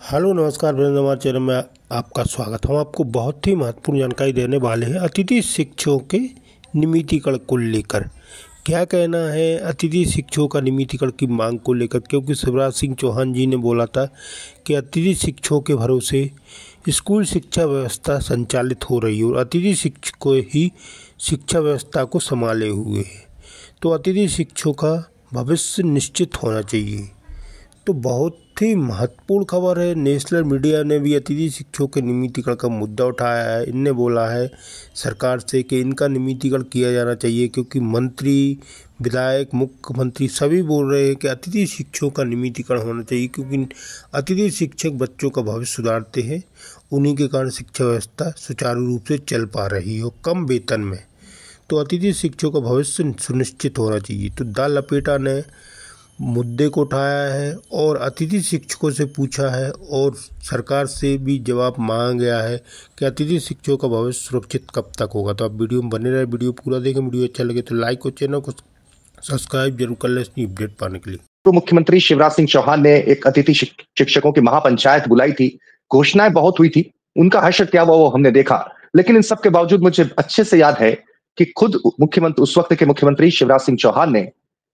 Hello नमस्कार वीरेंद्र, हमारे channel में आपका स्वागत। हम आपको बहुत ही महत्वपूर्ण जानकारी देने वाले हैं अतिथि शिक्षकों के नियमितीकरण को लेकर। क्या कहना है अतिथि शिक्षकों का नियमितीकरण की मांग को लेकर, क्योंकि शिवराज सिंह चौहान जी ने बोला था कि अतिथि शिक्षकों के भरोसे स्कूल शिक्षा व्यवस्था संचालित हो रही है और अतिथि शिक्षकों ही शिक्षा व्यवस्था को संभाले हुए हैं, तो अतिथि शिक्षकों का भविष्य निश्चित होना चाहिए। तो बहुत ही महत्वपूर्ण खबर है। नेशनल मीडिया ने भी अतिथि शिक्षकों के नियमितीकरण का मुद्दा उठाया है। इनने बोला है सरकार से कि इनका नियमितीकरण किया जाना चाहिए, क्योंकि मंत्री, विधायक, मुख्यमंत्री सभी बोल रहे हैं कि अतिथि शिक्षकों का नियमितीकरण होना चाहिए, क्योंकि अतिथि शिक्षक बच्चों का भविष्य सुधारते हैं। उन्हीं के कारण शिक्षा व्यवस्था सुचारू रूप से चल पा रही हो कम वेतन में। तो अतिथि शिक्षकों का भविष्य सुनिश्चित होना चाहिए। तो द लपेटा ने मुद्दे को उठाया है और अतिथि शिक्षकों से पूछा है और सरकार से भी जवाब मांगा गया है कि अतिथि शिक्षकों का भविष्य सुरक्षित कब तक होगा। तो आप वीडियो में बने रहे, वीडियो पूरा देखें। वीडियो अच्छा लगे तो लाइक और चैनल को सब्सक्राइब जरूर कर लें इसकी अपडेट पाने के लिए। तो मुख्यमंत्री शिवराज सिंह चौहान ने एक अतिथि शिक्षकों की महापंचायत बुलाई थी। घोषणाएं बहुत हुई थी, उनका हश्र क्या हुआ वो हमने देखा। लेकिन इन सब के बावजूद मुझे अच्छे से याद है कि खुद मुख्यमंत्री, उस वक्त के मुख्यमंत्री शिवराज सिंह चौहान ने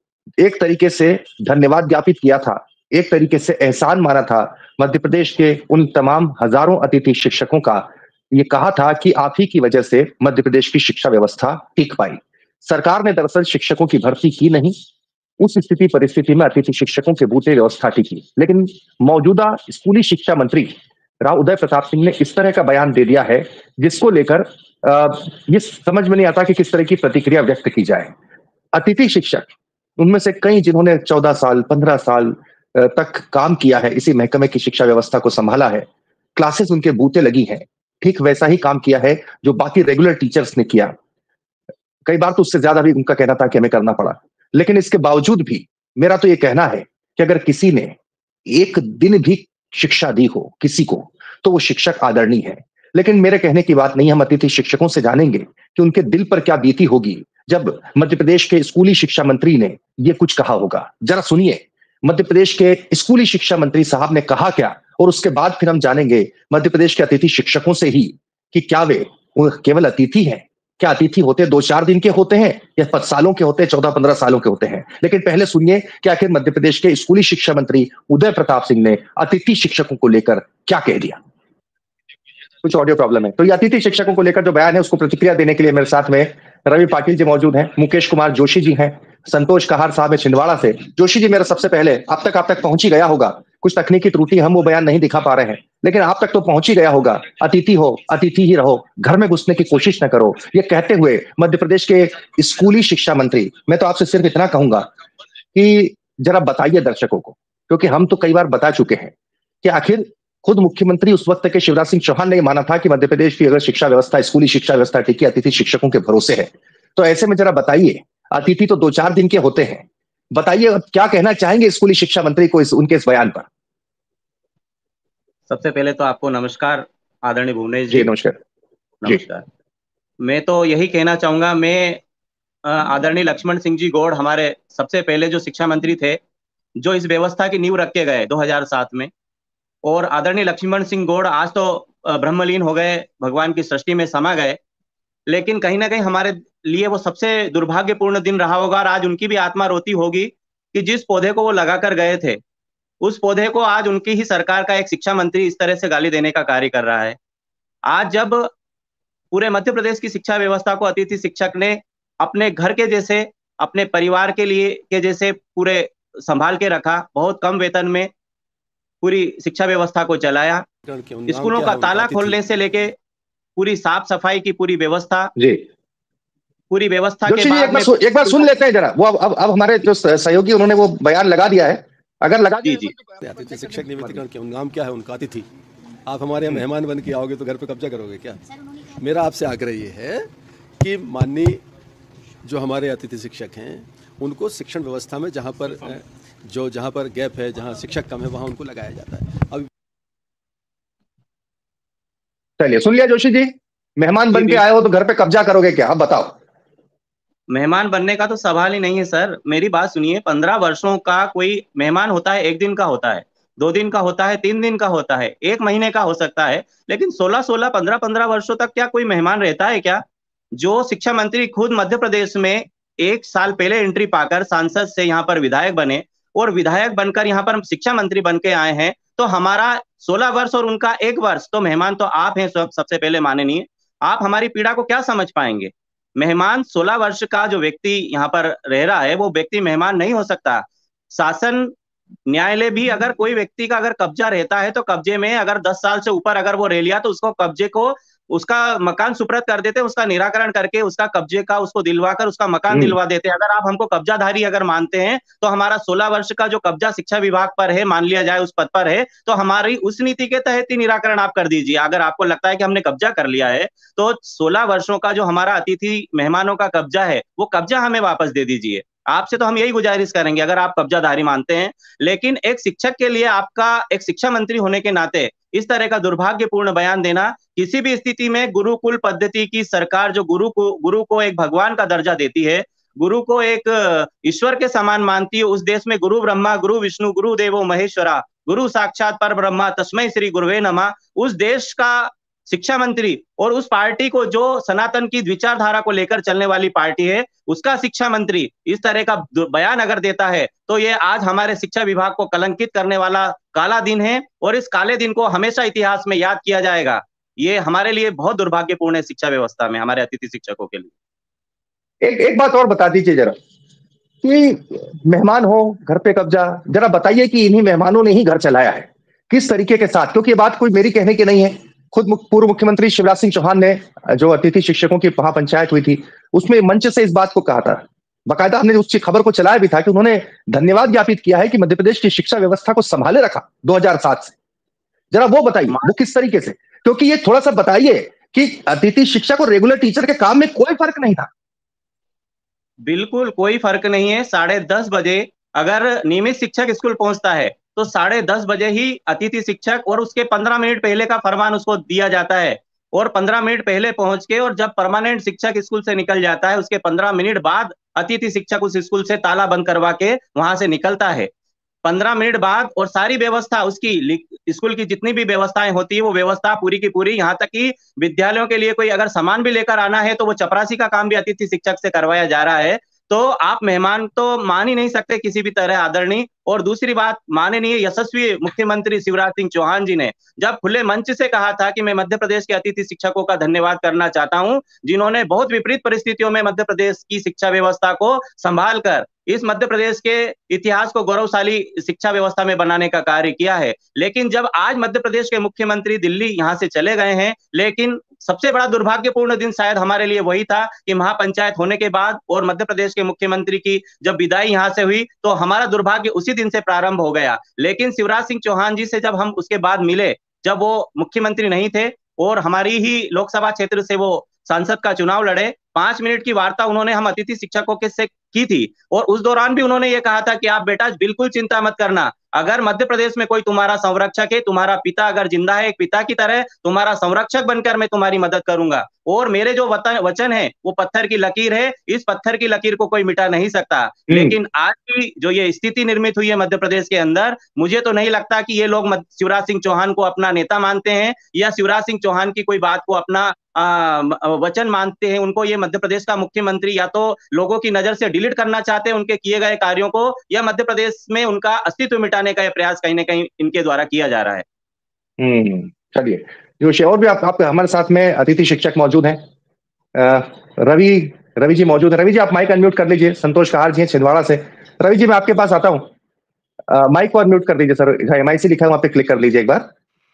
एक तरीके से धन्यवाद ज्ञापित किया था, एक तरीके से एहसान माना था मध्य प्रदेश के उन तमाम हजारों अतिथि शिक्षकों का। ये कहा था कि आप ही की वजह से मध्य प्रदेश की शिक्षा व्यवस्था टिक पाई। सरकार ने दरअसल शिक्षकों की भर्ती की नहीं, उस स्थिति परिस्थिति में अतिथि शिक्षकों के बूते व्यवस्था टिकी। लेकिन मौजूदा स्कूली शिक्षा मंत्री राव उदय प्रताप सिंह ने इस तरह का बयान दे दिया है जिसको लेकर ये समझ में नहीं आता कि किस तरह की प्रतिक्रिया व्यक्त की जाए। अतिथि शिक्षक, उनमें से कई जिन्होंने 14 साल 15 साल तक काम किया है, इसी महकमे की शिक्षा व्यवस्था को संभाला है, क्लासेस उनके बूते लगी हैं, ठीक वैसा ही काम किया है जो बाकी रेगुलर टीचर्स ने किया। कई बार तो उससे ज्यादा भी उनका कहना था कि हमें करना पड़ा। लेकिन इसके बावजूद भी मेरा तो ये कहना है कि अगर किसी ने एक दिन भी शिक्षा दी हो किसी को, तो वो शिक्षक आदरणीय है। लेकिन मेरे कहने की बात नहीं, हम अतिथि शिक्षकों से जानेंगे कि उनके दिल पर क्या बीती होगी जब मध्य प्रदेश के स्कूली शिक्षा मंत्री ने ये कुछ कहा होगा। जरा सुनिए मध्य प्रदेश के स्कूली शिक्षा मंत्री साहब ने कहा क्या, और उसके बाद फिर हम जानेंगे मध्य प्रदेश के अतिथि शिक्षकों से ही कि क्या वे केवल अतिथि हैं। क्या अतिथि होते 2-4 दिन के होते हैं या 5 सालों के होते हैं, 14-15 सालों के होते हैं। लेकिन पहले सुनिए कि आखिर मध्य प्रदेश के स्कूली शिक्षा मंत्री उदय प्रताप सिंह ने अतिथि शिक्षकों को लेकर क्या कह दिया। कुछ ऑडियो प्रॉब्लम है, तो ये अतिथि शिक्षकों को लेकर जो बयान है उसको प्रतिक्रिया देने के लिए मेरे साथ में रवि पाटिल जी मौजूद हैं, मुकेश कुमार जोशी जी हैं, संतोष कहार साहब है छिंदवाड़ा से। जोशी जी, मेरा सबसे पहले आप तक पहुंच ही गया होगा, कुछ तकनीकी त्रुटि, हम वो बयान नहीं दिखा पा रहे हैं, लेकिन आप तक तो पहुंच ही गया होगा। अतिथि हो, अतिथि ही रहो, घर में घुसने की कोशिश न करो, ये कहते हुए मध्य प्रदेश के स्कूली शिक्षा मंत्री, मैं तो आपसे सिर्फ इतना कहूंगा कि जरा बताइए दर्शकों को, क्योंकि हम तो कई बार बता चुके हैं कि आखिर खुद मुख्यमंत्री उस वक्त के शिवराज सिंह चौहान ने माना था कि मध्य प्रदेश की अगर शिक्षा व्यवस्था, स्कूली शिक्षा व्यवस्था टिकी अतिथि शिक्षकों के भरोसे है। तो ऐसे में जरा बताइए, अतिथि तो 2-4 दिन के होते हैं, बताइए क्या कहना चाहेंगे स्कूली शिक्षा मंत्री को उनके इस बयान पर। सबसे पहले तो आपको नमस्कार आदरणीय भुवनेश जी। नमस्कार। नमस्कार। मैं तो यही कहना चाहूंगा, मैं आदरणीय लक्ष्मण सिंह जी गौड़ हमारे सबसे पहले जो शिक्षा मंत्री थे, जो इस व्यवस्था की नींव रख के गए 2007 में, और आदरणीय लक्ष्मण सिंह गौड़ आज तो ब्रह्मलीन हो गए, भगवान की सृष्टि में समा गए, लेकिन कहीं ना कहीं हमारे लिए वो सबसे दुर्भाग्यपूर्ण दिन रहा होगा। और आज उनकी भी आत्मा रोती होगी कि जिस पौधे को वो लगा कर गए थे, उस पौधे को आज उनकी ही सरकार का एक शिक्षा मंत्री इस तरह से गाली देने का कार्य कर रहा है। आज जब पूरे मध्य प्रदेश की शिक्षा व्यवस्था को अतिथि शिक्षक ने अपने घर के जैसे, अपने परिवार के लिए के जैसे पूरे संभाल के रखा, बहुत कम वेतन में पूरी शिक्षा व्यवस्था को चलाया, स्कूलों का ताला खोलने से लेके पूरी साफ सफाई की पूरी व्यवस्था जी, पूरी व्यवस्था के बाद एक बार सुन लेते हैं जरा। वो अब हमारे जो सहयोगी उन्होंने वो बयान लगा दिया है, अगर लगा दिया। जी अतिथि शिक्षक नियमितीकरण के नाम क्या है उनका? अतिथि। आप हमारे यहाँ मेहमान बन के आओगे तो घर पे कब्जा करोगे क्या? मेरा आपसे आग्रह ये है कि माननीय जो हमारे अतिथि शिक्षक हैं उनको शिक्षण व्यवस्था में जहाँ पर गैप है, जहाँ शिक्षक कम है, वहाँ उनको लगाया जाता है। अब चलिए सुन लिया जोशी जी, मेहमान बन के आए हो तो घर पे कब्जा करोगे क्या? अब बताओ। मेहमान बनने का तो सवाल ही नहीं है सर, मेरी बात सुनिए। 15 वर्षों का कोई मेहमान होता है, एक दिन का होता है। 2 दिन का होता है, 3 दिन का होता है, 1 महीने का हो सकता है, लेकिन 16-16, 15-15 वर्षों तक क्या कोई मेहमान रहता है क्या? जो शिक्षा मंत्री खुद मध्य प्रदेश में 1 साल पहले एंट्री पाकर सांसद से यहाँ पर विधायक बने और विधायक बनकर यहाँ पर हम शिक्षा मंत्री बन के आए हैं, तो हमारा 16 वर्ष और उनका 1 वर्ष, तो मेहमान तो आप हैं सबसे पहले माननीय। आप हमारी पीड़ा को क्या समझ पाएंगे? मेहमान 16 वर्ष का जो व्यक्ति यहाँ पर रह रहा है, वो व्यक्ति मेहमान नहीं हो सकता। शासन न्यायालय भी अगर कोई व्यक्ति का अगर कब्जा रहता है तो कब्जे में अगर 10 साल से ऊपर अगर वो रह लिया तो उसको कब्जे को उसका मकान सुपुर्द कर देते हैं, उसका निराकरण करके उसका कब्जे का उसको दिलवाकर उसका मकान दिलवा देते हैं। अगर आप हमको कब्जाधारी अगर मानते हैं तो हमारा 16 वर्ष का जो कब्जा शिक्षा विभाग पर है, मान लिया जाए उस पद पर है, तो हमारी उस नीति के तहत ही निराकरण आप कर दीजिए। अगर आपको लगता है कि हमने कब्जा कर लिया है तो 16 वर्षों का जो हमारा अतिथि मेहमानों का कब्जा है, वो कब्जा हमें वापस दे दीजिए। आपसे तो हम यही गुजारिश करेंगे अगर आप कब्जाधारी मानते हैं। लेकिन एक शिक्षक के लिए आपका एक शिक्षा मंत्री होने के नाते इस तरह का दुर्भाग्यपूर्ण बयान देना, किसी भी स्थिति में गुरुकुल पद्धति की सरकार जो गुरु को एक भगवान का दर्जा देती है, गुरु को एक ईश्वर के समान मानती है, उस देश में गुरु ब्रह्मा, गुरु विष्णु, गुरु देवो महेश्वरा, गुरु साक्षात पर ब्रह्मा तस्मै श्री गुरुवे नमः, उस देश का शिक्षा मंत्री और उस पार्टी को जो सनातन की विचारधारा को लेकर चलने वाली पार्टी है, उसका शिक्षा मंत्री इस तरह का बयान अगर देता है तो ये आज हमारे शिक्षा विभाग को कलंकित करने वाला काला दिन है और इस काले दिन को हमेशा इतिहास में याद किया जाएगा। ये हमारे लिए बहुत दुर्भाग्यपूर्ण है शिक्षा व्यवस्था में, हमारे अतिथि शिक्षकों के लिए। एक बात और बता दीजिए जरा कि मेहमान हो घर पे कब्जा, जरा बताइए कि इन्हीं मेहमानों ने ही घर चलाया है किस तरीके के साथ, क्योंकि ये बात कोई मेरी कहने की नहीं है। खुद पूर्व मुख्यमंत्री शिवराज सिंह चौहान ने जो अतिथि शिक्षकों की महापंचायत हुई थी उसमें मंच से इस बात को कहा था, बाकायदा हमने उस खबर को चलाया भी था कि उन्होंने धन्यवाद ज्ञापित किया है कि मध्य प्रदेश की शिक्षा व्यवस्था को संभाले रखा 2007 से। जरा वो बताइए वो किस तरीके से, क्योंकि ये थोड़ा सा बताइए कि अतिथि शिक्षक और रेगुलर टीचर के काम में कोई फर्क नहीं था। बिल्कुल कोई फर्क नहीं है। 10:30 बजे अगर नियमित शिक्षक स्कूल पहुंचता है तो 10:30 बजे ही अतिथि शिक्षक और उसके 15 मिनट पहले का फरमान उसको दिया जाता है और 15 मिनट पहले पहुंच के और जब परमानेंट शिक्षक स्कूल से निकल जाता है उसके 15 मिनट बाद अतिथि शिक्षक उस स्कूल से ताला बंद करवा के वहां से निकलता है। 15 मिनट बाद और सारी व्यवस्था उसकी स्कूल की जितनी भी व्यवस्थाएं होती है वो व्यवस्था पूरी की पूरी, यहाँ तक कि विद्यालयों के लिए कोई अगर सामान भी लेकर आना है तो वो चपरासी का काम भी अतिथि शिक्षक से करवाया जा रहा है। तो आप मेहमान तो मान ही नहीं सकते किसी भी तरह आदरणीय। और दूसरी बात, माननीय यशस्वी मुख्यमंत्री शिवराज सिंह चौहान जी ने जब खुले मंच से कहा था कि मैं मध्य प्रदेश के अतिथि शिक्षकों का धन्यवाद करना चाहता हूं, जिन्होंने बहुत विपरीत परिस्थितियों में मध्य प्रदेश की शिक्षा व्यवस्था को संभाल कर इस मध्य प्रदेश के इतिहास को गौरवशाली शिक्षा व्यवस्था में बनाने का कार्य किया है। लेकिन जब आज मध्य प्रदेश के मुख्यमंत्री दिल्ली यहां से चले गए हैं, लेकिन सबसे बड़ा दुर्भाग्यपूर्ण दिन शायद हमारे लिए वही था कि महापंचायत होने के बाद और मध्य प्रदेश के मुख्यमंत्री की जब विदाई यहां से हुई तो हमारा दुर्भाग्य उसी दिन से प्रारंभ हो गया। लेकिन शिवराज सिंह चौहान जी से जब हम उसके बाद मिले, जब वो मुख्यमंत्री नहीं थे और हमारी ही लोकसभा क्षेत्र से वो सांसद का चुनाव लड़े, 5 मिनट की वार्ता उन्होंने हम अतिथि शिक्षकों के से की थी और उस दौरान भी उन्होंने ये कहा था कि आप बेटा बिल्कुल चिंता मत करना, अगर मध्य प्रदेश में कोई तुम्हारा संरक्षक है, तुम्हारा पिता अगर जिंदा है, एक पिता की तरह तुम्हारा संरक्षक बनकर मैं तुम्हारी मदद करूंगा और मेरे जो वचन है वो पत्थर की लकीर है, इस पत्थर की लकीर को कोई मिटा नहीं सकता। लेकिन आज की जो ये स्थिति निर्मित हुई है मध्य प्रदेश के अंदर, मुझे तो नहीं लगता कि ये लोग शिवराज सिंह चौहान को अपना नेता मानते हैं या शिवराज सिंह चौहान की कोई बात को अपना वचन मानते हैं। उनको ये मध्य प्रदेश का मुख्यमंत्री या तो लोगों की नजर से डिलीट करना चाहते हैं उनके किए गए कार्यों को, या मध्य प्रदेश में उनका अस्तित्व मिटाने का प्रयास कहीं ना कहीं इनके द्वारा किया जा रहा है। चलिए जोशी, और भी आप हमारे साथ में अतिथि शिक्षक मौजूद हैं, रवि जी मौजूद है। रवि जी आप माइक अनम्यूट कर लीजिए। संतोष कहार जी हैं छिंदवाड़ा से। रवि जी मैं आपके पास आता हूँ, माइक को अनम्यूट कर लीजिए सर, MIC लिखा है वहां पे क्लिक कर लीजिए एक बार।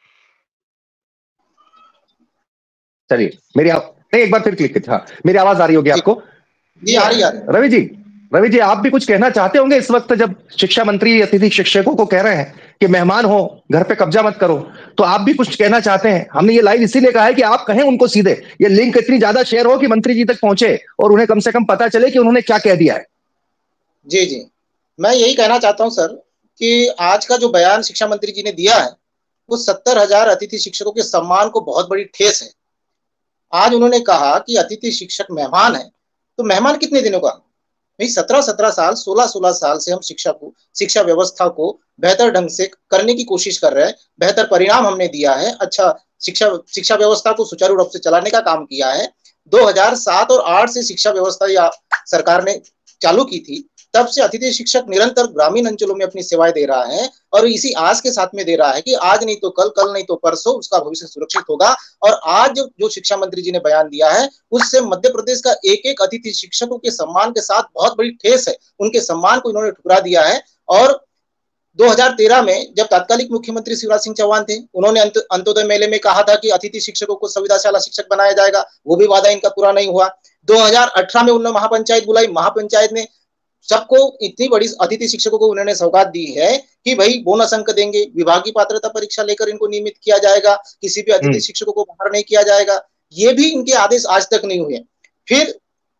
चलिए एक बार फिर क्लिक कीजिए। हाँ मेरी आवाज आ रही होगी आपको? जी आ रही है। रवि जी आप भी कुछ कहना चाहते होंगे इस वक्त जब शिक्षा मंत्री अतिथि शिक्षकों को कह रहे हैं कि मेहमान हो घर पे कब्जा मत करो, तो आप भी कुछ कहना चाहते हैं? हमने ये लाइव इसीलिए कहा है कि आप कहें उनको सीधे, ये लिंक इतनी ज्यादा शेयर हो कि मंत्री जी तक पहुंचे और उन्हें कम से कम पता चले कि उन्होंने क्या कह दिया है। जी मैं यही कहना चाहता हूं सर कि आज का जो बयान शिक्षा मंत्री जी ने दिया है वो 70,000 अतिथि शिक्षकों के सम्मान को बहुत बड़ी ठेस है। आज उन्होंने कहा कि अतिथि शिक्षक मेहमान है, तो मेहमान कितने दिनों का? नहीं, 17-17 साल, 16-16 साल से हम शिक्षा व्यवस्था को बेहतर ढंग से करने की कोशिश कर रहे हैं। बेहतर परिणाम हमने दिया है। अच्छा शिक्षा व्यवस्था को सुचारू रूप से चलाने का काम किया है। 2007 और 8 से शिक्षा व्यवस्था या सरकार ने चालू की थी, तब से अतिथि शिक्षक निरंतर ग्रामीण अंचलों में अपनी सेवाएं दे रहा है और इसी आस के साथ में दे रहा है कि आज नहीं तो कल, कल नहीं तो परसों उसका भविष्य सुरक्षित होगा। और आज जो शिक्षा मंत्री जी ने बयान दिया है, उससे मध्य प्रदेश का एक एक अतिथि शिक्षकों के सम्मान के साथ बहुत बड़ी ठेस है। उनके सम्मान को इन्होंने ठुकरा दिया है। और 2013 में जब तत्कालिक मुख्यमंत्री शिवराज सिंह चौहान थे, उन्होंने अंत्योदय मेले में कहा था कि अतिथि शिक्षकों को संविदाशाला शिक्षक बनाया जाएगा, वो भी वादा इनका पूरा नहीं हुआ। 2018 में उन्होंने महापंचायत बुलाई, महापंचायत ने सबको इतनी बड़ी अतिथि शिक्षकों को उन्होंने सौगात दी है कि भाई बोनस अंक देंगे, विभागीय पात्रता परीक्षा लेकर इनको नियमित किया जाएगा, किसी भी अतिथि शिक्षकों को बाहर नहीं किया जाएगा। ये भी इनके आदेश आज तक नहीं हुए। फिर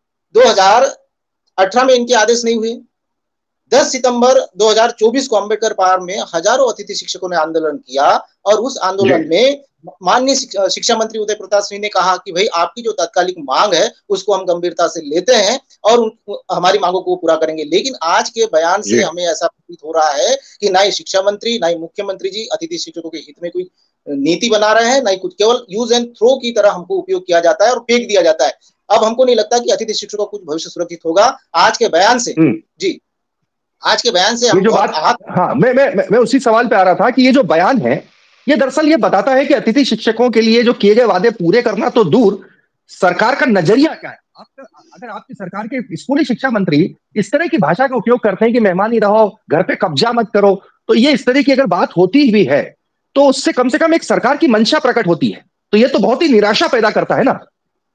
2018 में इनके आदेश नहीं हुए। 10 सितंबर 2024 को अंबेडकर पार्क में हजारों अतिथि शिक्षकों ने आंदोलन किया और उस आंदोलन में माननीय शिक्षा मंत्री उदय प्रताप सिंह ने कहा कि भाई आपकी जो तात्कालिक मांग है उसको हम गंभीरता से लेते हैं और हमारी मांगों को पूरा करेंगे। लेकिन आज के बयान से हमें ऐसा प्रतीत हो रहा है कि ना ही शिक्षा मंत्री, ना ही मुख्यमंत्री जी अतिथि शिक्षकों के हित में कोई नीति बना रहे हैं, ना ही कुछ, केवल यूज एंड थ्रो की तरह हमको उपयोग किया जाता है और फेंक दिया जाता है। अब हमको नहीं लगता कि अतिथि शिक्षकों का कुछ भविष्य सुरक्षित होगा आज के बयान से। जी, आज के बयान से हम जो बात, हाँ, मैं उसी सवाल पे आ रहा था कि ये जो बयान है ये दरअसल ये बताता है कि अतिथि शिक्षकों के लिए जो किए गए वादे पूरे करना तो दूर, सरकार का नजरिया क्या है। अगर आपकी सरकार के स्कूली शिक्षा मंत्री इस तरह की भाषा का उपयोग करते हैं कि मेहमान ही रहो, घर पे कब्जा मत करो, तो ये इस तरह की अगर बात होती भी है तो उससे कम से कम एक सरकार की मंशा प्रकट होती है। तो ये तो बहुत ही निराशा पैदा करता है ना।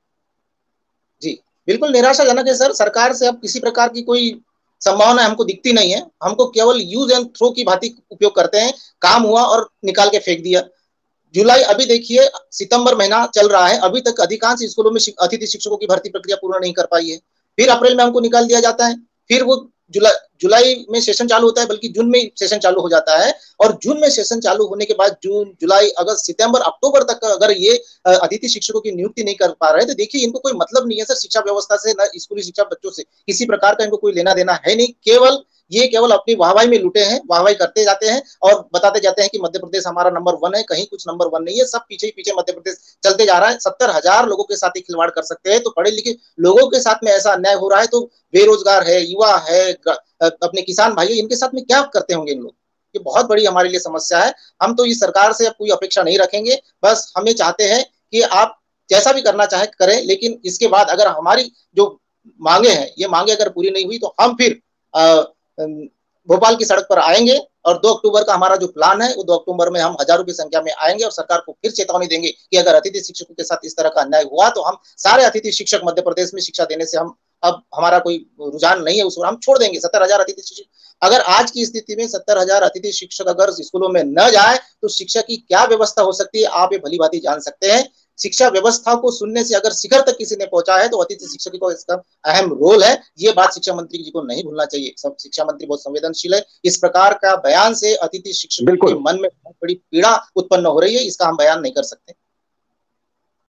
जी बिल्कुल निराशाजनक है सर। सरकार से अब किसी प्रकार की कोई संभावना हमको दिखती नहीं है। हमको केवल यूज एंड थ्रो की भांति उपयोग करते हैं। काम हुआ और निकाल के फेंक दिया। जुलाई, अभी देखिए सितंबर महीना चल रहा है, अभी तक अधिकांश स्कूलों में अतिथि शिक्षकों की भर्ती प्रक्रिया पूर्ण नहीं कर पाई है। फिर अप्रैल में हमको निकाल दिया जाता है, फिर वो जुलाई में सेशन चालू होता है, बल्कि जून में सेशन चालू हो जाता है। और जून में सेशन चालू होने के बाद जून, जुलाई, अगस्त, सितंबर, अक्टूबर तक अगर ये अतिथि शिक्षकों की नियुक्ति नहीं कर पा रहे तो देखिए इनको कोई मतलब नहीं है सर शिक्षा व्यवस्था से, न स्कूली शिक्षा बच्चों से किसी प्रकार का इनको कोई लेना देना है नहीं। केवल अपनी वाहवाही में लुटे हैं, वाहवाही करते जाते हैं और बताते जाते हैं कि मध्य प्रदेश हमारा नंबर 1 है। कहीं कुछ नंबर 1 नहीं है, सब पीछे ही पीछे मध्य प्रदेश चलते जा रहा है। 70,000 लोगों के साथ ही खिलवाड़ कर सकते हैं, तो पढ़े लिखे लोगों के साथ में ऐसा अन्याय हो रहा है तो बेरोजगार है, युवा है, अपने किसान भाई, इनके साथ में क्या करते होंगे इन लोग। ये बहुत बड़ी हमारे लिए समस्या है। हम तो इस सरकार से अब कोई अपेक्षा नहीं रखेंगे, बस हमें चाहते हैं कि आप जैसा भी करना चाहे करें, लेकिन इसके बाद अगर हमारी जो मांगे हैं ये मांगे अगर पूरी नहीं हुई तो हम फिर भोपाल की सड़क पर आएंगे और 2 अक्टूबर का हमारा जो प्लान है वो 2 अक्टूबर में हम हजारों की संख्या में आएंगे और सरकार को फिर चेतावनी देंगे कि अगर अतिथि शिक्षकों के साथ इस तरह का अन्याय हुआ तो हम सारे अतिथि शिक्षक मध्य प्रदेश में शिक्षा देने से हम अब हमारा कोई रुझान नहीं है, उस पर हम छोड़ देंगे। 70,000 अतिथि शिक्षक, अगर आज की स्थिति में 70,000 अतिथि शिक्षक अगर स्कूलों में न जाए तो शिक्षा की क्या व्यवस्था हो सकती है आप ये भली भांति जान सकते हैं। शिक्षा व्यवस्था को सुनने से अगर शिखर तक किसी ने पहुंचा है तो अतिथि शिक्षक को इसका अहम रोल है। ये बात शिक्षा मंत्री जी को नहीं भूलना चाहिए। शिक्षा मंत्री बहुत संवेदनशील है। इस प्रकार का बयान से अतिथि शिक्षकों के मन में बहुत बड़ी पीड़ा उत्पन्न हो रही है, इसका हम बयान नहीं कर सकते।